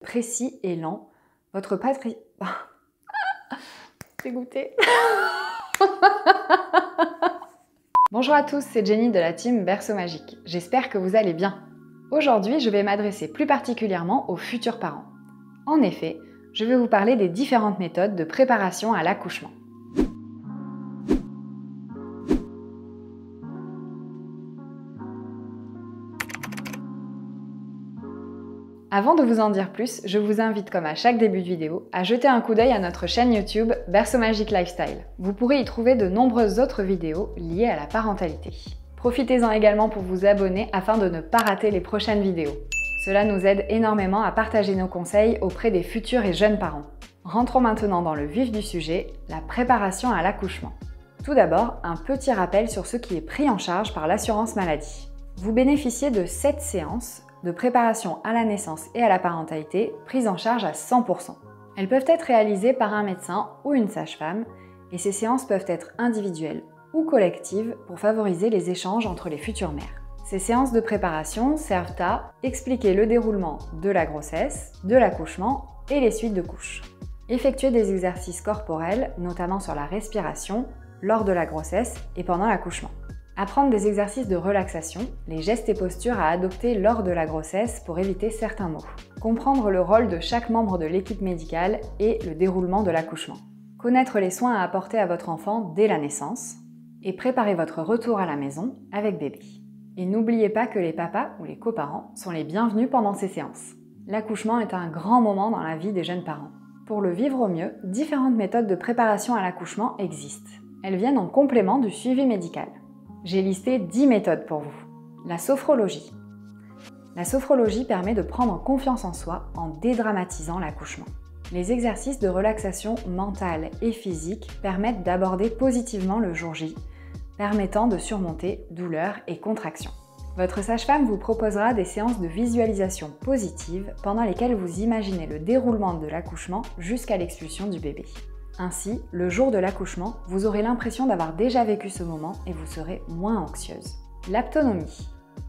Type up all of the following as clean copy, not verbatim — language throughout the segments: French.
précis et lent, votre patrie... Dégoûtée. Bonjour à tous, c'est Jenny de la team Berceau Magique. J'espère que vous allez bien. Aujourd'hui, je vais m'adresser plus particulièrement aux futurs parents. En effet, je vais vous parler des différentes méthodes de préparation à l'accouchement. Avant de vous en dire plus, je vous invite, comme à chaque début de vidéo, à jeter un coup d'œil à notre chaîne YouTube Berceau Magique Lifestyle. Vous pourrez y trouver de nombreuses autres vidéos liées à la parentalité. Profitez-en également pour vous abonner afin de ne pas rater les prochaines vidéos. Cela nous aide énormément à partager nos conseils auprès des futurs et jeunes parents. Rentrons maintenant dans le vif du sujet, la préparation à l'accouchement. Tout d'abord, un petit rappel sur ce qui est pris en charge par l'assurance maladie. Vous bénéficiez de 7 séances de préparation à la naissance et à la parentalité prises en charge à 100%. Elles peuvent être réalisées par un médecin ou une sage-femme et ces séances peuvent être individuelles ou collectives pour favoriser les échanges entre les futures mères. Ces séances de préparation servent à expliquer le déroulement de la grossesse, de l'accouchement et les suites de couches. Effectuer des exercices corporels, notamment sur la respiration, lors de la grossesse et pendant l'accouchement. Apprendre des exercices de relaxation, les gestes et postures à adopter lors de la grossesse pour éviter certains maux. Comprendre le rôle de chaque membre de l'équipe médicale et le déroulement de l'accouchement. Connaître les soins à apporter à votre enfant dès la naissance. Et préparer votre retour à la maison avec bébé. Et n'oubliez pas que les papas ou les coparents sont les bienvenus pendant ces séances. L'accouchement est un grand moment dans la vie des jeunes parents. Pour le vivre au mieux, différentes méthodes de préparation à l'accouchement existent. Elles viennent en complément du suivi médical. J'ai listé 10 méthodes pour vous. La sophrologie. La sophrologie permet de prendre confiance en soi en dédramatisant l'accouchement. Les exercices de relaxation mentale et physique permettent d'aborder positivement le jour J, permettant de surmonter douleurs et contractions. Votre sage-femme vous proposera des séances de visualisation positive pendant lesquelles vous imaginez le déroulement de l'accouchement jusqu'à l'expulsion du bébé. Ainsi, le jour de l'accouchement, vous aurez l'impression d'avoir déjà vécu ce moment et vous serez moins anxieuse. L'aptonomie.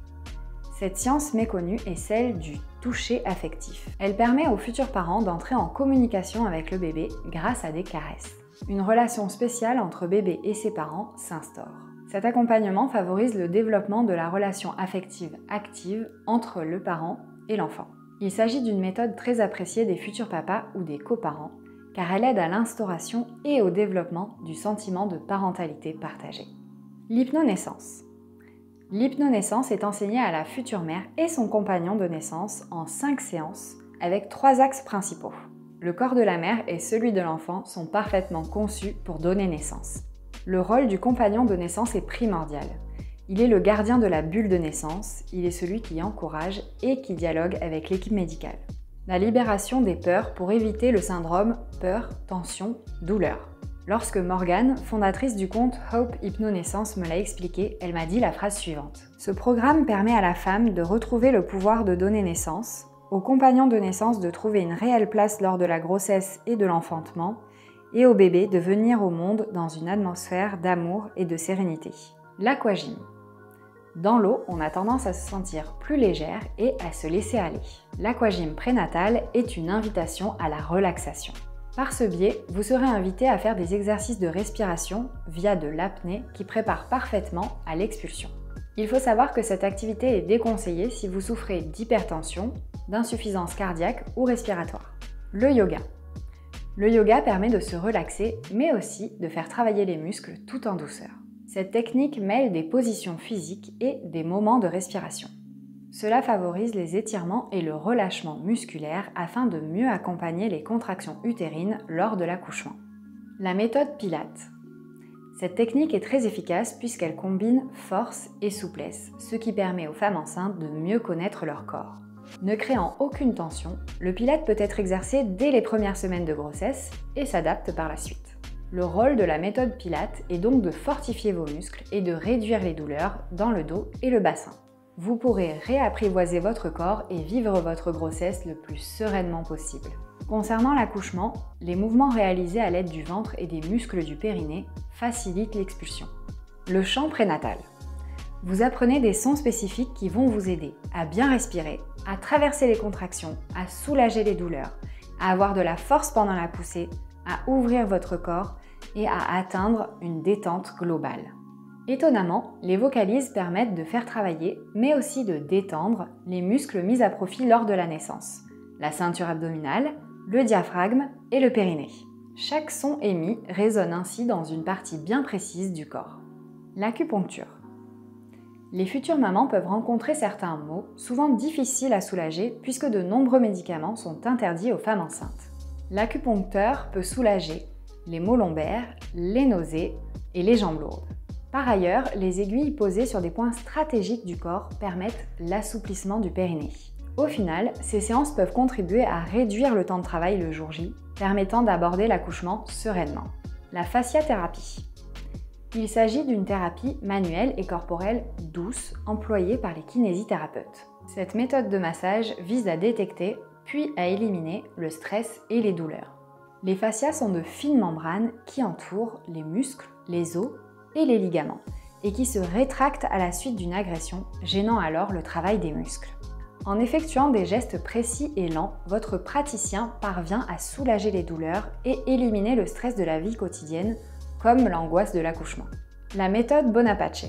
Cette science méconnue est celle du toucher affectif. Elle permet aux futurs parents d'entrer en communication avec le bébé grâce à des caresses. Une relation spéciale entre bébé et ses parents s'instaure. Cet accompagnement favorise le développement de la relation affective active entre le parent et l'enfant. Il s'agit d'une méthode très appréciée des futurs papas ou des coparents, car elle aide à l'instauration et au développement du sentiment de parentalité partagée. L'hypnonaissance. L'hypnonaissance est enseignée à la future mère et son compagnon de naissance en 5 séances avec 3 axes principaux. Le corps de la mère et celui de l'enfant sont parfaitement conçus pour donner naissance. Le rôle du compagnon de naissance est primordial. Il est le gardien de la bulle de naissance, il est celui qui encourage et qui dialogue avec l'équipe médicale. La libération des peurs pour éviter le syndrome peur, tension, douleur. Lorsque Morgane, fondatrice du compte Hope Hypnonaissance, me l'a expliqué, elle m'a dit la phrase suivante. Ce programme permet à la femme de retrouver le pouvoir de donner naissance, au compagnon de naissance de trouver une réelle place lors de la grossesse et de l'enfantement, et au bébé de venir au monde dans une atmosphère d'amour et de sérénité. L'aquagym. Dans l'eau, on a tendance à se sentir plus légère et à se laisser aller. L'aquagym prénatal est une invitation à la relaxation. Par ce biais, vous serez invité à faire des exercices de respiration via de l'apnée qui prépare parfaitement à l'expulsion. Il faut savoir que cette activité est déconseillée si vous souffrez d'hypertension, d'insuffisance cardiaque ou respiratoire. Le yoga. Le yoga permet de se relaxer, mais aussi de faire travailler les muscles tout en douceur. Cette technique mêle des positions physiques et des moments de respiration. Cela favorise les étirements et le relâchement musculaire afin de mieux accompagner les contractions utérines lors de l'accouchement. La méthode Pilates. Cette technique est très efficace puisqu'elle combine force et souplesse, ce qui permet aux femmes enceintes de mieux connaître leur corps. Ne créant aucune tension, le Pilates peut être exercé dès les premières semaines de grossesse et s'adapte par la suite. Le rôle de la méthode Pilates est donc de fortifier vos muscles et de réduire les douleurs dans le dos et le bassin. Vous pourrez réapprivoiser votre corps et vivre votre grossesse le plus sereinement possible. Concernant l'accouchement, les mouvements réalisés à l'aide du ventre et des muscles du périnée facilitent l'expulsion. Le chant prénatal. Vous apprenez des sons spécifiques qui vont vous aider à bien respirer, à traverser les contractions, à soulager les douleurs, à avoir de la force pendant la poussée, à ouvrir votre corps et à atteindre une détente globale. Étonnamment, les vocalises permettent de faire travailler, mais aussi de détendre, les muscles mis à profit lors de la naissance, la ceinture abdominale, le diaphragme et le périnée. Chaque son émis résonne ainsi dans une partie bien précise du corps. L'acupuncture. Les futures mamans peuvent rencontrer certains maux, souvent difficiles à soulager puisque de nombreux médicaments sont interdits aux femmes enceintes. L'acupuncteur peut soulager les maux lombaires, les nausées et les jambes lourdes. Par ailleurs, les aiguilles posées sur des points stratégiques du corps permettent l'assouplissement du périnée. Au final, ces séances peuvent contribuer à réduire le temps de travail le jour J, permettant d'aborder l'accouchement sereinement. La fasciathérapie. Il s'agit d'une thérapie manuelle et corporelle douce employée par les kinésithérapeutes. Cette méthode de massage vise à détecter puis à éliminer le stress et les douleurs. Les fascias sont de fines membranes qui entourent les muscles, les os et les ligaments et qui se rétractent à la suite d'une agression, gênant alors le travail des muscles. En effectuant des gestes précis et lents, votre praticien parvient à soulager les douleurs et éliminer le stress de la vie quotidienne, comme l'angoisse de l'accouchement. La méthode Bonaparte.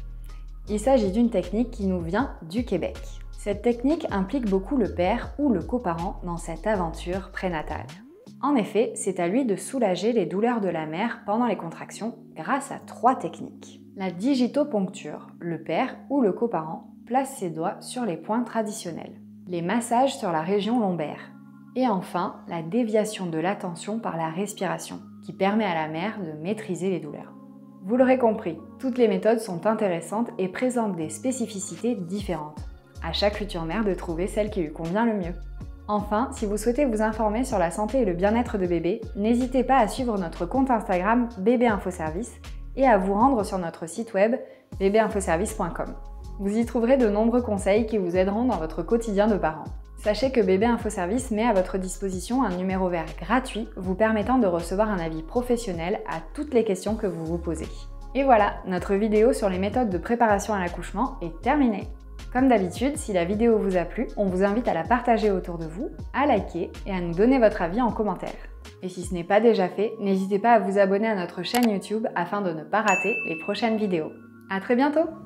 Il s'agit d'une technique qui nous vient du Québec. Cette technique implique beaucoup le père ou le coparent dans cette aventure prénatale. En effet, c'est à lui de soulager les douleurs de la mère pendant les contractions grâce à 3 techniques. La digitoponcture. Le père ou le coparent place ses doigts sur les points traditionnels. Les massages sur la région lombaire. Et enfin, la déviation de l'attention par la respiration, qui permet à la mère de maîtriser les douleurs. Vous l'aurez compris, toutes les méthodes sont intéressantes et présentent des spécificités différentes. À chaque future mère de trouver celle qui lui convient le mieux. Enfin, si vous souhaitez vous informer sur la santé et le bien-être de bébé, n'hésitez pas à suivre notre compte Instagram Bébé Info Service et à vous rendre sur notre site web bbinfoservice.com. Vous y trouverez de nombreux conseils qui vous aideront dans votre quotidien de parent. Sachez que Bébé Info Service met à votre disposition un numéro vert gratuit vous permettant de recevoir un avis professionnel à toutes les questions que vous vous posez. Et voilà, notre vidéo sur les méthodes de préparation à l'accouchement est terminée. Comme d'habitude, si la vidéo vous a plu, on vous invite à la partager autour de vous, à liker et à nous donner votre avis en commentaire. Et si ce n'est pas déjà fait, n'hésitez pas à vous abonner à notre chaîne YouTube afin de ne pas rater les prochaines vidéos. À très bientôt!